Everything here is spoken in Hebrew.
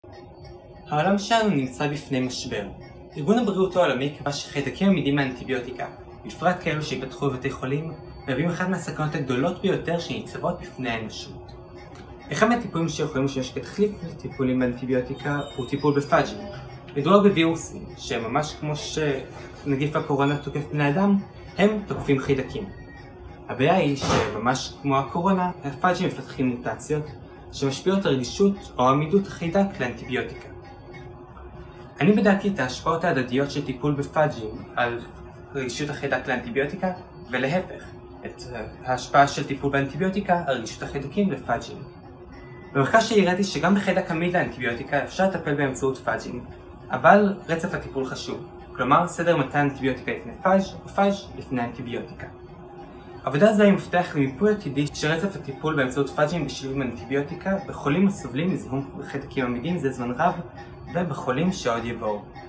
העולם שלנו נמצא בפני משבר. ארגון הבריאות העולמי קבע שחיידקים עמידים מאנטיביוטיקה, בפרט כאלו שיפתחו בבתי חולים, מהווים אחת מהסכנות הגדולות ביותר שניצבות בפני האנושות. אחד מהטיפולים שיכולים לשמש כתחליף לטיפולים באנטיביוטיקה הוא טיפול בפאג'ים. מדובר בווירוסים, שממש כמו שנגיף הקורונה תוקף בני אדם, הם תוקפים חיידקים. הבעיה היא שממש כמו הקורונה, הפאג'ים מפתחים מוטציות שמשפיעות על רגישות או עמידות החיידק לאנטיביוטיקה. אני בדקתי את ההשפעות ההדדיות של טיפול בפאג'ים על רגישות החיידק לאנטיביוטיקה, ולהפך, את ההשפעה של טיפול באנטיביוטיקה על רגישות החיידקים לפאג'ים. במחקר שלי ראיתי שגם בחיידק עמיד לאנטיביוטיקה אפשר לטפל באמצעות פאג'ים, אבל רצף הטיפול חשוב, כלומר סדר מתן אנטיביוטיקה לפני פאג' או פאג' לפני אנטיביוטיקה. עבודה זו היא מפתח למיפוי עתידי של רצף הטיפול באמצעות פאג'ים בשילוב עם אנטיביוטיקה בחולים הסובלים מזיהום חיידקים עמידים זה זמן רב ובחולים שעוד יבואו.